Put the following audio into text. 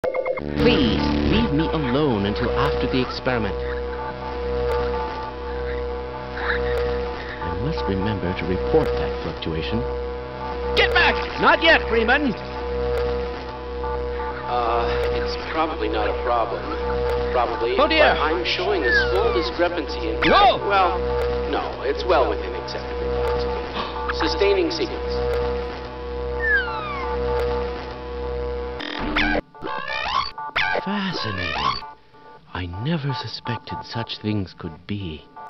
Please, leave me alone until after the experiment. I must remember to report that fluctuation. Get back! Not yet, Freeman! It's probably not a problem. Probably. Oh, dear. But I'm showing a small discrepancy in... No! Well, no, it's well within acceptable bounds. Sustaining sequence. Fascinating. I never suspected such things could be.